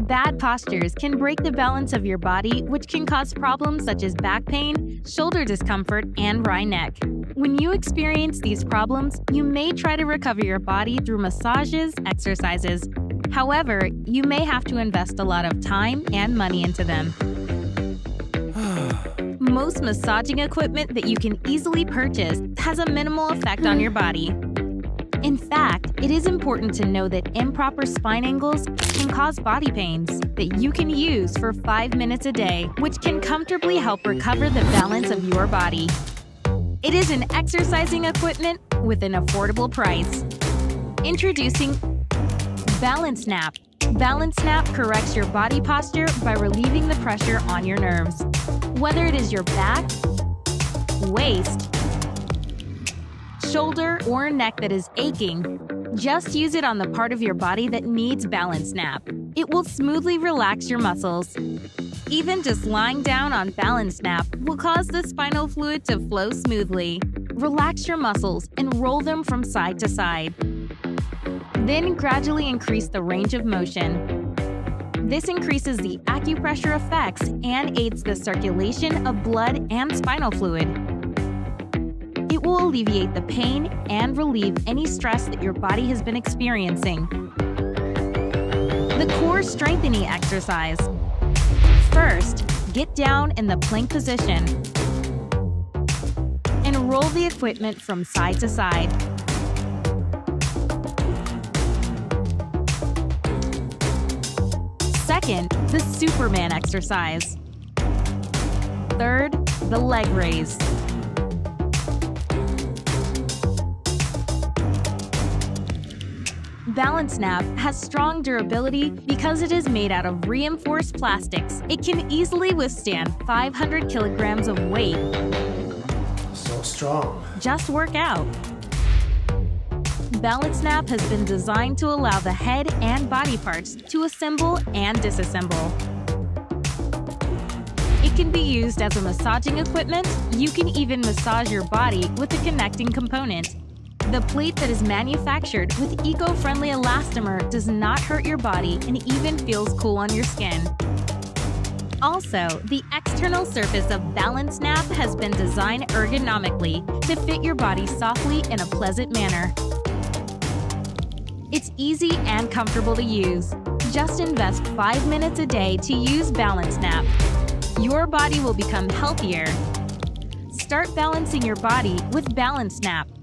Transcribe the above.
Bad postures can break the balance of your body, which can cause problems such as back pain, shoulder discomfort, and wry neck. When you experience these problems, you may try to recover your body through massages, exercises. However, you may have to invest a lot of time and money into them. Most massaging equipment that you can easily purchase has a minimal effect on your body. In fact, it is important to know that improper spine angles can cause body pains that you can use for 5 minutes a day, which can comfortably help recover the balance of your body. It is an exercising equipment with an affordable price. Introducing Balance Nap. Balance Nap corrects your body posture by relieving the pressure on your nerves. Whether it is your back, waist, shoulder, or neck that is aching, just use it on the part of your body that needs Balance Nap. It will smoothly relax your muscles. Even just lying down on Balance Nap will cause the spinal fluid to flow smoothly. Relax your muscles and roll them from side to side. Then gradually increase the range of motion. This increases the acupressure effects and aids the circulation of blood and spinal fluid. It will alleviate the pain and relieve any stress that your body has been experiencing. The core strengthening exercise. First, get down in the plank position and roll the equipment from side to side. Second, the Superman exercise. Third, the leg raise. Balance Nap has strong durability because it is made out of reinforced plastics. It can easily withstand 500 kilograms of weight. So strong. Just work out. Balance Nap has been designed to allow the head and body parts to assemble and disassemble. It can be used as a massaging equipment. You can even massage your body with a connecting component. The plate that is manufactured with eco-friendly elastomer does not hurt your body and even feels cool on your skin. Also, the external surface of Balance Nap has been designed ergonomically to fit your body softly in a pleasant manner. It's easy and comfortable to use. Just invest 5 minutes a day to use Balance Nap. Your body will become healthier. Start balancing your body with Balance Nap.